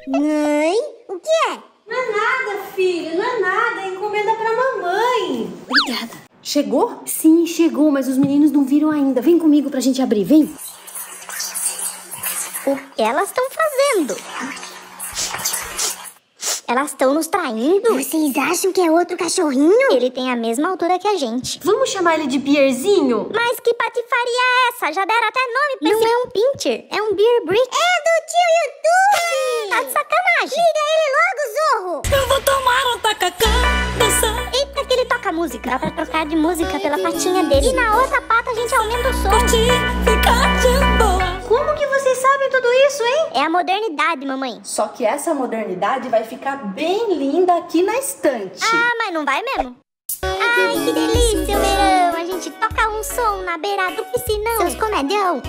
Mãe, o que é? Não é nada, filho, não é nada. É encomenda pra mamãe. Obrigada. Chegou? Sim, chegou, mas os meninos não viram ainda. Vem comigo pra gente abrir, vem. O que elas estão fazendo? Elas estão nos traindo? Vocês acham que é outro cachorrinho? Ele tem a mesma altura que a gente. Vamos chamar ele de Pierzinho? Mas que patifaria é essa? Já deram até nome pra esse... Não é um pincher, é um beer brick. É do tio YouTube! Tá de sacanagem. Liga ele logo, Zorro! Eu vou tomar um tacacá, dançar, Eita que ele toca música. Dá pra trocar de música pela patinha dele. E na outra pata a gente aumenta o som. curtir, ficar de boa. Como que vocês sabem tudo isso, hein? É a modernidade, mamãe. Só que essa modernidade vai ficar bem linda aqui na estante. Ah, mas não vai mesmo? Ai, que delícia, o verão. A gente toca um som na beira do piscinão. Seus comedião.